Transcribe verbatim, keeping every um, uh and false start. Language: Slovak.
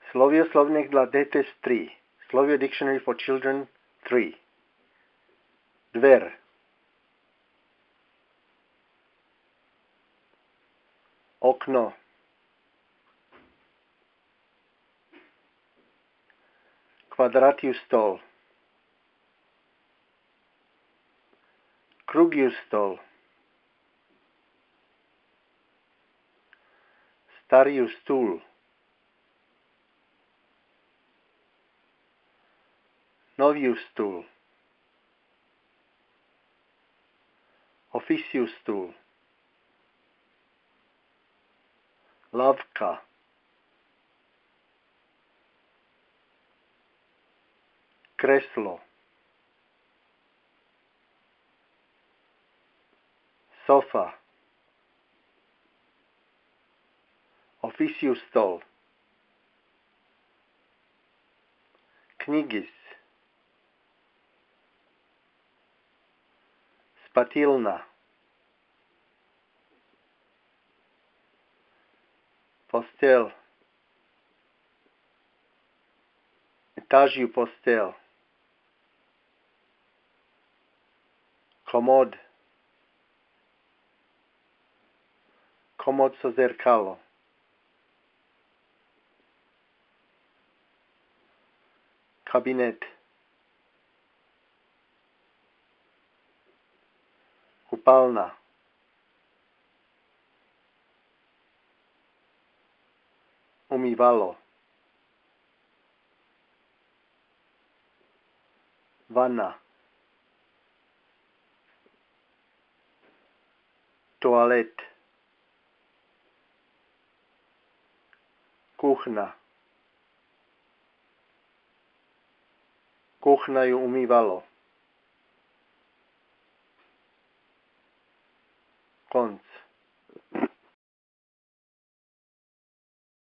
Slovio slovník dla dete tri. Slovio Dictionary for Children tri. Dver. Okno. Quadratius stol. Krugius stol. Starius stůl. Novius stůl. Officius stůl. Lavka. Kreslo. Sofa. Officius stol. Knigis. Spatilna. Postel. Etažiu postel. Komod. Komod so zrcalo. Kabinet. Kupalna. Umývalo. Vana. Toalet. Kuchna. Kuchna ju umývalo. Konc.